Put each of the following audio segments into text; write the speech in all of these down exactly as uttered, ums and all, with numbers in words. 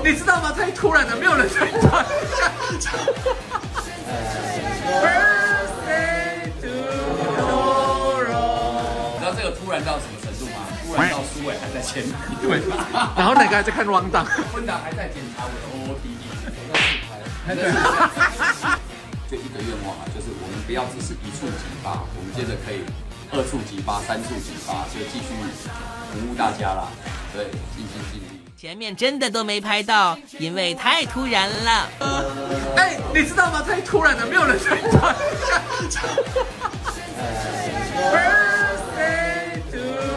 你知道吗？太突然了，没有人在唱。Birthday to Doro。 你知道这个突然到什么程度吗？突然到苏伟还在签名， 对，然后哪个还在看 round down， 温达还在检查我的 O O T D， 我在自拍。就一个愿望啊，就是我们不要只是一触即发，我们接着可以二触即发、三触即发，就继续服务大家啦。对，尽心尽力。 前面真的都没拍到，因为太突然了。 哎，你知道吗？太突然了，没有人在唱。Birthday to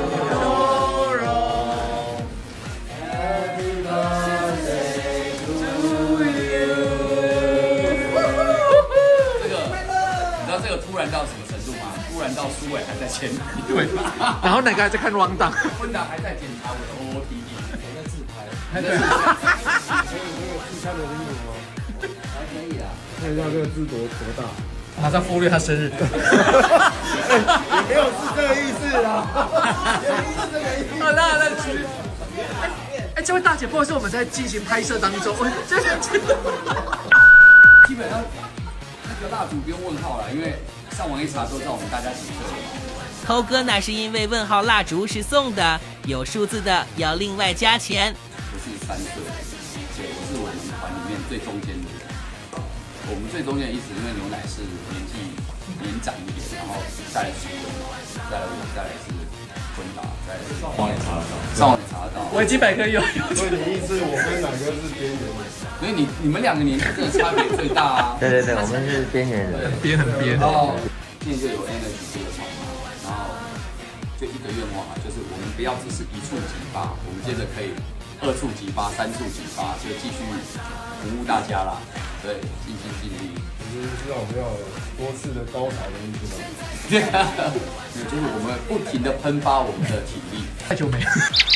Doro。Happy birthday to you。 这个，你知道这个突然到什么程度吗？突然到苏伟还在签名， 对，然后哪个还在看 round down， 温达还在检查我的 O O T D， 我在自拍。 还在自拍。所以你有自拍的衣服吗？还可以啊。看一下这个字多多大。 马上忽略他生日。 也没有是这个意思啦。是这个意思。 好啦好啦，哎哎，这位大姐，不好意思，我们在进行拍摄当中，我这是基本上那个蜡烛不用问号了，因为上网一查都知道我们大家几岁了。 偷哥那是因为问号蜡烛是送的，有数字的要另外加钱。 不是三岁，对，我是我们团里面最中间的人。我们最中间的意思，因为牛奶是年纪年长一点，然后再来是温，再来我，再来是昆达，再来是上网也查得到，上网也查得到。 维基百科有。 所以你意思我跟哪个是边缘人？ 所以你你们两个年纪真的差别最大啊！ 对对对，我们是边缘人， 编很编。 然后现在就有 energy 这个团嘛，然后就一个愿望啊，就是我们不要只是一触即发，我们接着可以二触即发、三触即发，就继续服务大家啦。对，尽心尽力。 你就是知道我们要有多次的高潮的意思吗？ 对，就是我们不停的喷发我们的体力。 太久没。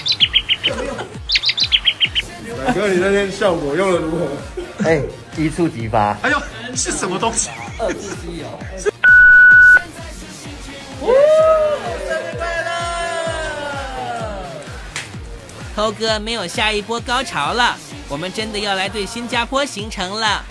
奶哥，你那天效果用的如何？ 哎，一触即发。 哎呦，是什么东西？ 二次机油。 生日快乐！ 偷哥没有下一波高潮了，我们真的要来对新加坡行程了。